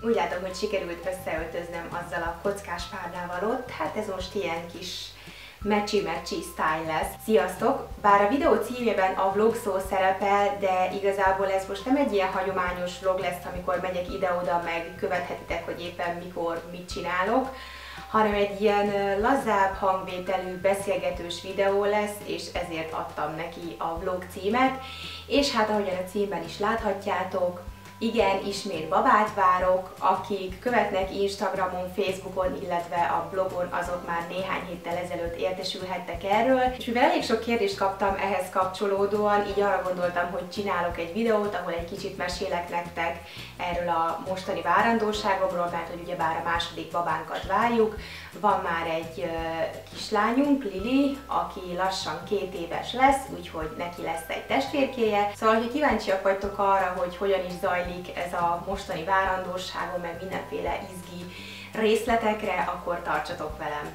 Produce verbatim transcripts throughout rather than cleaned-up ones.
Úgy látom, hogy sikerült összeöltöznöm azzal a kockás párnával ott, hát ez most ilyen kis mecsi-mecsi style lesz. Sziasztok! Bár a videó címében a vlog szó szerepel, de igazából ez most nem egy ilyen hagyományos vlog lesz, amikor megyek ide-oda, meg követhetitek, hogy éppen mikor mit csinálok, hanem egy ilyen lazább hangvételű, beszélgetős videó lesz, és ezért adtam neki a vlog címet. És hát ahogyan a címben is láthatjátok, igen, ismét babát várok, akik követnek Instagramon, Facebookon, illetve a blogon, azok már néhány héttel ezelőtt értesülhettek erről. És mivel elég sok kérdést kaptam ehhez kapcsolódóan, így arra gondoltam, hogy csinálok egy videót, ahol egy kicsit mesélek nektek erről a mostani várandóságomról, mert hogy ugyebár a második babánkat várjuk. Van már egy uh, kislányunk, Lili, aki lassan két éves lesz, úgyhogy neki lesz egy testvérkéje. Szóval, ha kíváncsiak vagytok arra, hogy hogyan is zajlik ez a mostani várandóságom, meg mindenféle izgi részletekre, akkor tartsatok velem!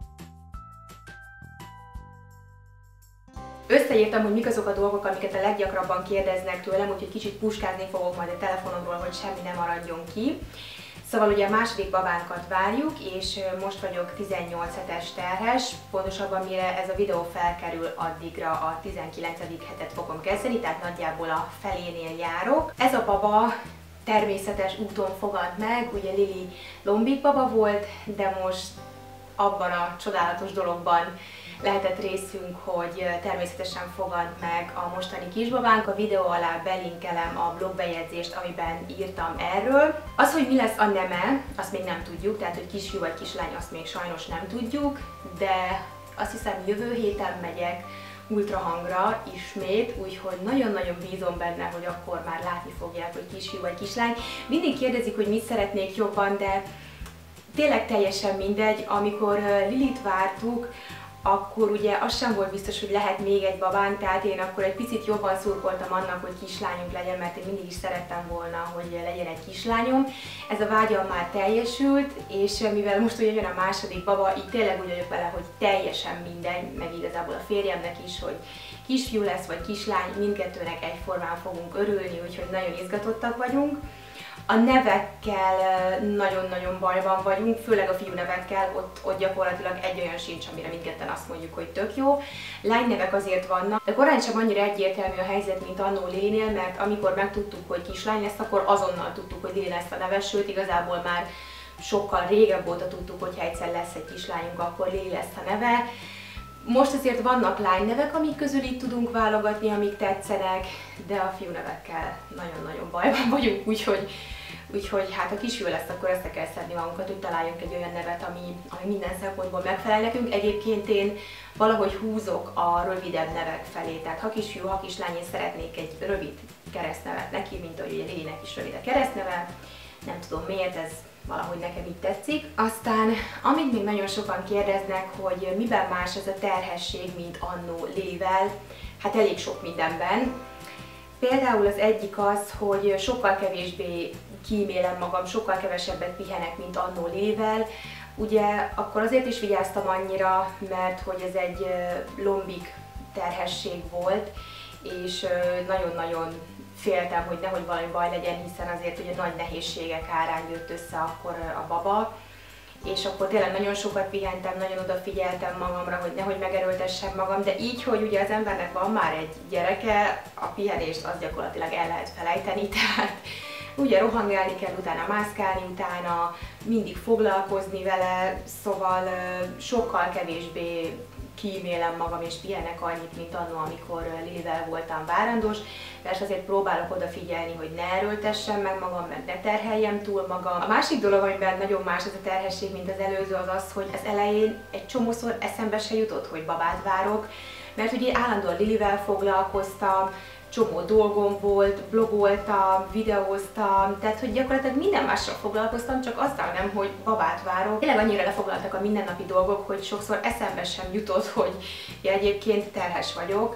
Összeírtam, hogy mik azok a dolgok, amiket a leggyakrabban kérdeznek tőlem, úgyhogy kicsit puskázni fogok majd a telefonomról, hogy semmi nem maradjon ki. Szóval ugye a második babánkat várjuk, és most vagyok tizennyolc hetes terhes, pontosabban mire ez a videó felkerül, addigra a tizenkilencedik hetet fogom kezdeni, tehát nagyjából a felénél járok. Ez a baba természetes úton fogant meg, ugye Lili lombik baba volt, de most abban a csodálatos dologban lehetett részünk, hogy természetesen fogant meg a mostani kisbabánk. A videó alá belinkelem a blogbejegyzést, amiben írtam erről. Az, hogy mi lesz a neme, azt még nem tudjuk, tehát hogy kisfiú vagy kislány, azt még sajnos nem tudjuk, de azt hiszem jövő héten megyek ultrahangra ismét, úgyhogy nagyon-nagyon bízom benne, hogy akkor már látni fogják, hogy kisfiú vagy kislány. Mindig kérdezik, hogy mit szeretnék jobban, de tényleg teljesen mindegy. Amikor Lilit vártuk, akkor ugye az sem volt biztos, hogy lehet még egy babánk, tehát én akkor egy picit jobban szurkoltam annak, hogy kislányunk legyen, mert én mindig is szerettem volna, hogy legyen egy kislányom. Ez a vágyam már teljesült, és mivel most ugye jön a második baba, így tényleg úgy vagyok vele, hogy teljesen mindegy, meg igazából a férjemnek is, hogy kisfiú lesz vagy kislány, mindkettőnek egyformán fogunk örülni, úgyhogy nagyon izgatottak vagyunk. A nevekkel nagyon-nagyon bajban vagyunk, főleg a fiú nevekkel, ott, ott gyakorlatilag egy olyan sincs, amire mindketten azt mondjuk, hogy tök jó. Lánynevek azért vannak, de korán sem annyira egyértelmű a helyzet, mint annó Lilinél, mert amikor megtudtuk, hogy kislány lesz, akkor azonnal tudtuk, hogy Lili lesz a neve, sőt igazából már sokkal régebb óta tudtuk, hogy ha egyszer lesz egy kislányunk, akkor Lili lesz a neve. Most azért vannak lánynevek, amik közül itt tudunk válogatni, amik tetszenek, de a fiúnevekkel nagyon-nagyon bajban vagyunk, úgyhogy, úgyhogy hát ha kisfiú lesz, akkor össze kell szedni magunkat, hogy találjunk egy olyan nevet, ami, ami minden szempontból megfelel nekünk. Egyébként én valahogy húzok a rövidebb nevek felé, tehát ha kisfiú, ha kislány, én szeretnék egy rövid keresztnevet neki, mint ahogy ugye Lilinek is rövid a keresztneve. Nem tudom miért, ez valahogy nekem így tetszik. Aztán, amit még nagyon sokan kérdeznek, hogy miben más ez a terhesség, mint annó Lilivel, hát elég sok mindenben. Például az egyik az, hogy sokkal kevésbé kímélem magam, sokkal kevesebbet pihenek, mint annó Lilivel. Ugye akkor azért is vigyáztam annyira, mert hogy ez egy lombik terhesség volt, és nagyon-nagyon féltem, hogy nehogy valami baj legyen, hiszen azért ugye nagy nehézségek árán jött össze akkor a baba, és akkor tényleg nagyon sokat pihentem, nagyon odafigyeltem magamra, hogy nehogy megerőltessem magam, de így, hogy ugye az embernek van már egy gyereke, a pihenést az gyakorlatilag el lehet felejteni, tehát ugye rohangálni kell, utána mászkálni, utána mindig foglalkozni vele, szóval sokkal kevésbé kímélem magam és pihenek annyit, mint annó, amikor Lilivel voltam várandós. Persze azért próbálok odafigyelni, hogy ne erőltessem meg magam, meg ne terheljem túl magam. A másik dolog, amiben nagyon más ez a terhesség, mint az előző, az az, hogy az elején egy csomószor eszembe se jutott, hogy babát várok, mert ugye állandóan Lilivel foglalkoztam, csomó dolgom volt, blogoltam, videóztam, tehát hogy gyakorlatilag minden mással foglalkoztam, csak azzal nem, hogy babát várok. Tényleg annyira lefoglaltak a mindennapi dolgok, hogy sokszor eszembe sem jutott, hogy ja, egyébként terhes vagyok.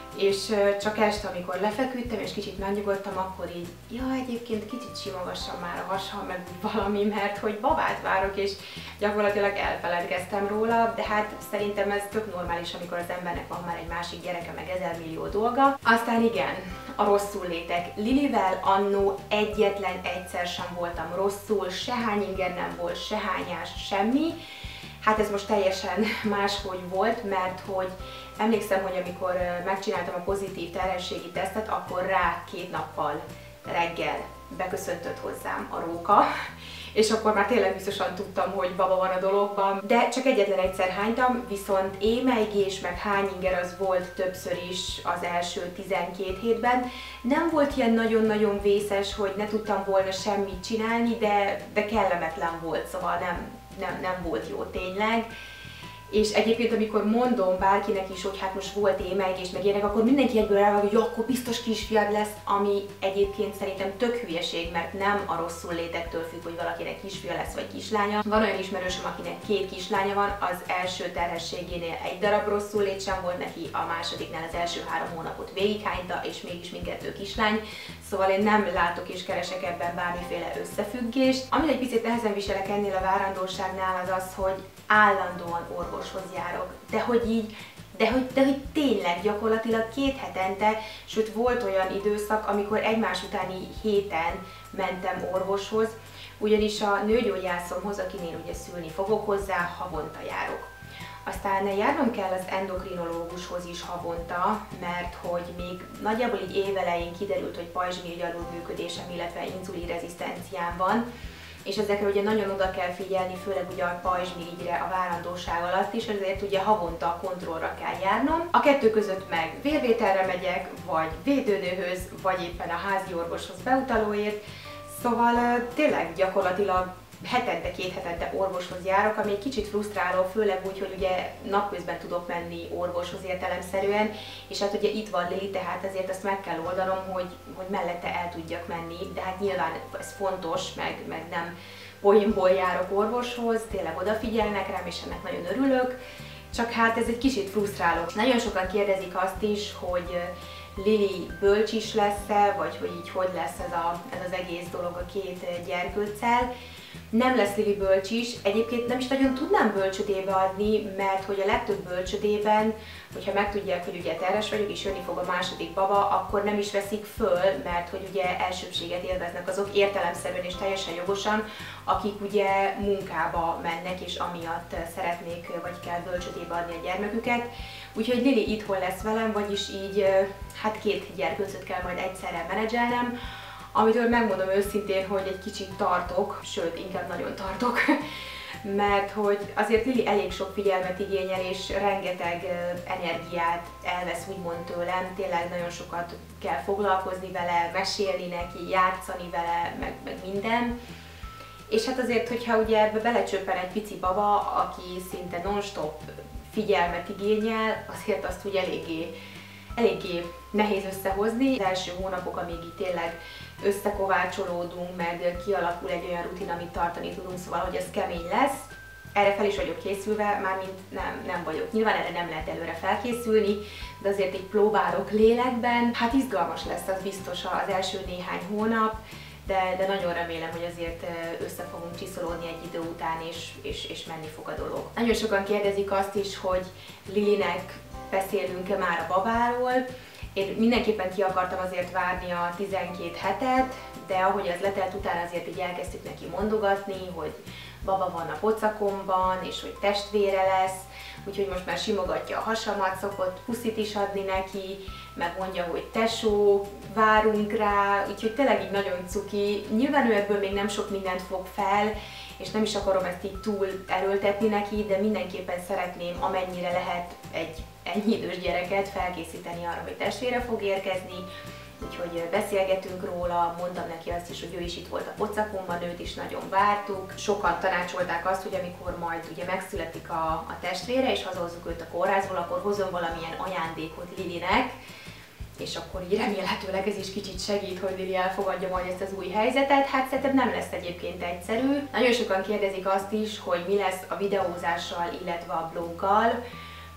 És csak este, amikor lefeküdtem és kicsit megnyugodtam, akkor így, ja, egyébként kicsit simogassam már a hasam, meg valami, mert hogy babát várok, és gyakorlatilag elfeledkeztem róla, de hát szerintem ez tök normális, amikor az embernek van már egy másik gyereke, meg ezer millió dolga. Aztán igen, a rosszul létek. Lilivel annó egyetlen egyszer sem voltam rosszul, sehány inger nem volt, sehányás, semmi. Hát ez most teljesen máshogy volt, mert hogy emlékszem, hogy amikor megcsináltam a pozitív terhességi tesztet, akkor rá két nappal reggel beköszöntött hozzám a róka, és akkor már tényleg biztosan tudtam, hogy baba van a dologban, de csak egyetlen egyszer hánytam, viszont émelygés meg hányinger az volt többször is az első tizenkét hétben. Nem volt ilyen nagyon-nagyon vészes, hogy ne tudtam volna semmit csinálni, de, de kellemetlen volt, szóval nem, nem, nem volt jó tényleg. És egyébként, amikor mondom bárkinek is, hogy hát most volt émelygés, meg ilyenek, akkor mindenki egyből elvág, hogy akkor biztos kisfiad lesz, ami egyébként szerintem tök hülyeség, mert nem a rosszul létektől függ, hogy valakinek kisfia lesz vagy kislánya. Van olyan ismerősöm, akinek két kislánya van, az első terhességénél egy darab rosszul lét sem volt neki, a másodiknál az első három hónapot végighányta, és mégis mindkettő kislány. Szóval én nem látok és keresek ebben bármiféle összefüggést. Amit egy picit nehezen viselek ennél a várandóságnál, az az, hogy állandóan orvoshoz járok, de hogy így, de hogy, de hogy tényleg gyakorlatilag két hetente, sőt volt olyan időszak, amikor egymás utáni héten mentem orvoshoz, ugyanis a nőgyógyászomhoz, akinél ugye szülni fogok, hozzá havonta járok. Aztán járnom kell az endokrinológushoz is havonta, mert hogy még nagyjából így évelején kiderült, hogy pajzsmirigy alulműködésem, illetve inzulinrezisztenciám van, és ezekre ugye nagyon oda kell figyelni, főleg ugye a pajzsmirigyre a várandóság alatt is, ezért ugye havonta kontrollra kell járnom. A kettő között meg vérvételre megyek, vagy védőnőhöz, vagy éppen a házi orvoshoz beutalóért, szóval tényleg gyakorlatilag hetente, két hetente orvoshoz járok, ami egy kicsit frusztráló, főleg úgy, hogy ugye napközben tudok menni orvoshoz értelemszerűen, és hát ugye itt van Lili, tehát ezért azt meg kell oldanom, hogy, hogy mellette el tudjak menni, de hát nyilván ez fontos, meg, meg nem poénból járok orvoshoz, tényleg odafigyelnek rám, és ennek nagyon örülök, csak hát ez egy kicsit frusztráló. Nagyon sokan kérdezik azt is, hogy Lili bölcs is lesz-e, vagy hogy így hogy lesz ez, a, ez az egész dolog a két gyerkőccel. Nem lesz Lili bölcs is, egyébként nem is nagyon tudnám bölcsödébe adni, mert hogy a legtöbb bölcsödében, hogyha megtudják, hogy ugye terhes vagyok és jönni fog a második baba, akkor nem is veszik föl, mert hogy ugye elsőbséget élveznek azok értelemszerűen és teljesen jogosan, akik ugye munkába mennek és amiatt szeretnék vagy kell bölcsödébe adni a gyermeküket. Úgyhogy Lili itthon lesz velem, vagyis így hát két gyerkőcöt kell majd egyszerre menedzselnem, amitől megmondom őszintén, hogy egy kicsit tartok, sőt, inkább nagyon tartok, mert hogy azért Lili elég sok figyelmet igényel, és rengeteg energiát elvesz úgymond tőlem, tényleg nagyon sokat kell foglalkozni vele, mesélni neki, játszani vele, meg, meg minden. És hát azért, hogyha ugye ebbe belecsöppen egy pici baba, aki szinte non-stop figyelmet igényel, azért azt úgy eléggé, eléggé nehéz összehozni. Az első hónapok, amíg így tényleg összekovácsolódunk, meg kialakul egy olyan rutin, amit tartani tudunk, szóval, hogy ez kemény lesz. Erre fel is vagyok készülve, mármint nem, nem vagyok. Nyilván erre nem lehet előre felkészülni, de azért így próbálok lélekben. Hát izgalmas lesz, az biztos az első néhány hónap, de, de nagyon remélem, hogy azért össze fogunk csiszolódni egy idő után, és, és, és menni fog a dolog. Nagyon sokan kérdezik azt is, hogy Lilinek beszélünk-e már a babáról. Én mindenképpen ki akartam azért várni a tizenkét hetet, de ahogy az letelt után azért így elkezdtük neki mondogatni, hogy baba van a pocakomban, és hogy testvére lesz, úgyhogy most már simogatja a hasamat, szokott puszit is adni neki, meg mondja, hogy tesó, várunk rá, úgyhogy tényleg így nagyon cuki. Nyilván ő ebből még nem sok mindent fog fel, és nem is akarom ezt így túl erőltetni neki, de mindenképpen szeretném, amennyire lehet egy ennyi idős gyereket felkészíteni arra, hogy testvére fog érkezni, úgyhogy beszélgetünk róla, mondtam neki azt is, hogy ő is itt volt a pocakomban, őt is nagyon vártuk. Sokan tanácsolták azt, hogy amikor majd ugye megszületik a, a testvére, és hazahozzuk őt a kórházból, akkor hozom valamilyen ajándékot Lilinek, és akkor így remélhetőleg ez is kicsit segít, hogy Lili elfogadja majd ezt az új helyzetet. Hát szerintem nem lesz egyébként egyszerű. Nagyon sokan kérdezik azt is, hogy mi lesz a videózással, illetve a bloggal,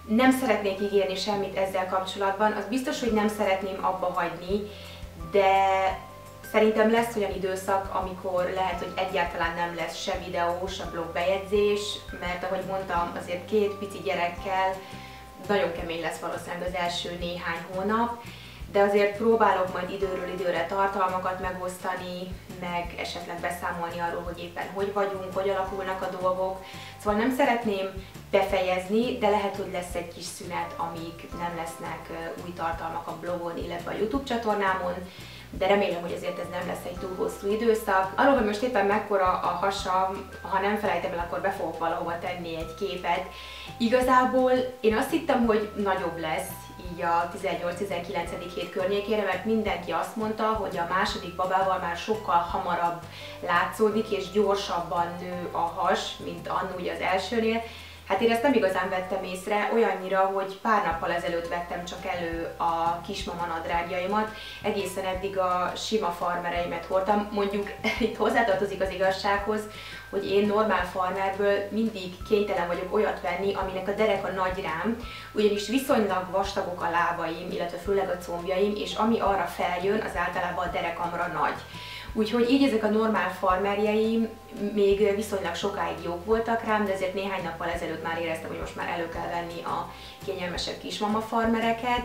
Nem szeretnék ígérni semmit ezzel kapcsolatban, az biztos, hogy nem szeretném abba hagyni, de szerintem lesz olyan időszak, amikor lehet, hogy egyáltalán nem lesz se videó, se blogbejegyzés, mert ahogy mondtam, azért két pici gyerekkel nagyon kemény lesz valószínűleg az első néhány hónap, de azért próbálok majd időről időre tartalmakat megosztani, meg esetleg beszámolni arról, hogy éppen hogy vagyunk, hogy alakulnak a dolgok. Szóval nem szeretném befejezni, de lehet, hogy lesz egy kis szünet, amíg nem lesznek új tartalmak a blogon, illetve a YouTube csatornámon, de remélem, hogy azért ez nem lesz egy túl hosszú időszak. Arról, hogy most éppen mekkora a hasam, ha nem felejtem el, akkor be fogok valahova tenni egy képet. Igazából én azt hittem, hogy nagyobb lesz, így a tizennyolc-tizenkilencedik hét környékére, mert mindenki azt mondta, hogy a második babával már sokkal hamarabb látszódik és gyorsabban nő a has, mint annó ugye az elsőnél. Hát én ezt nem igazán vettem észre, olyannyira, hogy pár nappal ezelőtt vettem csak elő a kismama nadrágjaimat, egészen eddig a sima farmereimet hordtam. Mondjuk itt hozzátartozik az igazsághoz, hogy én normál farmerből mindig kénytelen vagyok olyat venni, aminek a dereka nagy rám, ugyanis viszonylag vastagok a lábaim, illetve főleg a combjaim, és ami arra feljön, az általában a derekamra nagy. Úgyhogy így ezek a normál farmerjeim még viszonylag sokáig jók voltak rám, de azért néhány nappal ezelőtt már éreztem, hogy most már elő kell venni a kényelmesebb kismama farmereket,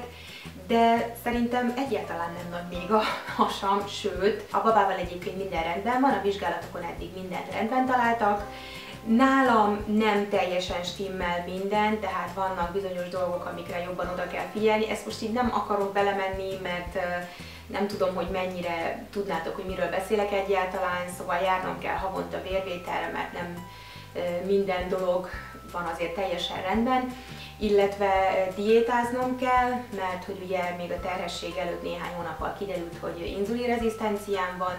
de szerintem egyáltalán nem nagy még a hasam, sőt, a babával egyébként minden rendben van, a vizsgálatokon eddig mindent rendben találtak. Nálam nem teljesen stimmel minden, tehát vannak bizonyos dolgok, amikre jobban oda kell figyelni. Ezt most így nem akarok belemenni, mert nem tudom, hogy mennyire tudnátok, hogy miről beszélek egyáltalán, szóval járnom kell havonta vérvételre, mert nem minden dolog van azért teljesen rendben, illetve diétáznom kell, mert hogy ugye még a terhesség előtt néhány hónappal kiderült, hogy inzulinrezisztenciám van,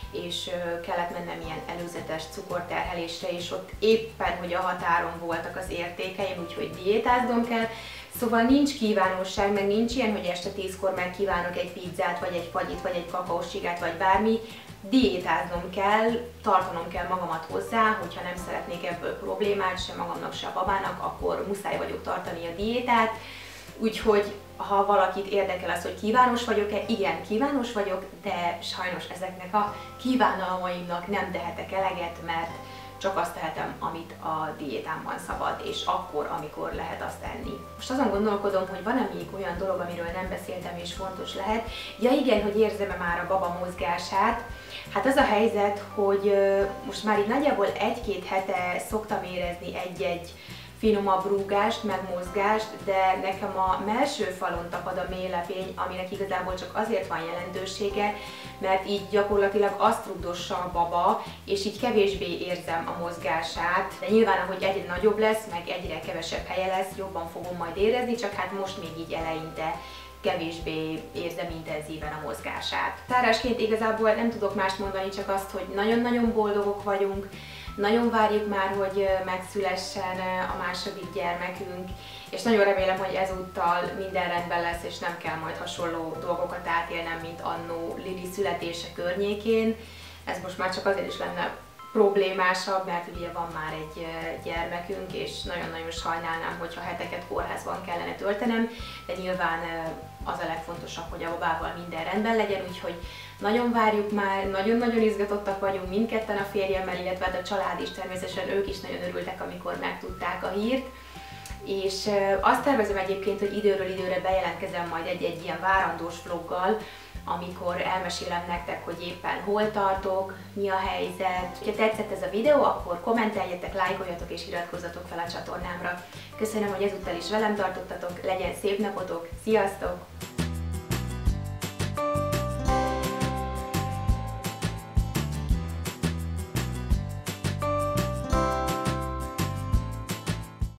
és kellett mennem ilyen előzetes cukorterhelésre, és ott éppen, hogy a határon voltak az értékeim, úgyhogy diétáznom kell. Szóval nincs kívánóság, meg nincs ilyen, hogy este tízkor meg kívánok egy pizzát, vagy egy fagyit, vagy egy kakaóscsigát, vagy bármi. Diétáznom kell, tartanom kell magamat hozzá, hogyha nem szeretnék ebből problémát, se magamnak, se a babának, akkor muszáj vagyok tartani a diétát. Úgyhogy ha valakit érdekel az, hogy kívános vagyok-e, igen, kívános vagyok, de sajnos ezeknek a kívánalmaimnak nem tehetek eleget, mert csak azt tehetem, amit a diétámban szabad, és akkor, amikor lehet azt tenni. Most azon gondolkodom, hogy van-e még olyan dolog, amiről nem beszéltem és fontos lehet. Ja igen, hogy érzem-e már a baba mozgását. Hát az a helyzet, hogy most már így nagyjából egy-két hete szoktam érezni egy-egy finomabb rúgást, meg mozgást, de nekem a mellső falon tapad a mélylepény, aminek igazából csak azért van jelentősége, mert így gyakorlatilag azt rugdossa a baba, és így kevésbé érzem a mozgását. De nyilván, ahogy egyre nagyobb lesz, meg egyre kevesebb helye lesz, jobban fogom majd érezni, csak hát most még így eleinte kevésbé érzem intenzíven a mozgását. Zárásként igazából nem tudok mást mondani, csak azt, hogy nagyon-nagyon boldogok vagyunk, nagyon várjuk már, hogy megszülessen a második gyermekünk, és nagyon remélem, hogy ezúttal minden rendben lesz, és nem kell majd hasonló dolgokat átélnem, mint annó Lili születése környékén. Ez most már csak azért is lenne problémásabb, mert ugye van már egy gyermekünk, és nagyon-nagyon sajnálnám, hogyha heteket kórházban kellene töltenem, de nyilván az a legfontosabb, hogy a babával minden rendben legyen, úgyhogy nagyon várjuk már, nagyon-nagyon izgatottak vagyunk mindketten a férjemmel, illetve a család is, természetesen ők is nagyon örültek, amikor megtudták a hírt. És azt tervezem egyébként, hogy időről időre bejelentkezem majd egy-egy ilyen várandós vloggal, amikor elmesélem nektek, hogy éppen hol tartok, mi a helyzet. Ha tetszett ez a videó, akkor kommenteljetek, lájkoljatok és iratkozzatok fel a csatornámra. Köszönöm, hogy ezúttal is velem tartottatok, legyen szép napotok, sziasztok!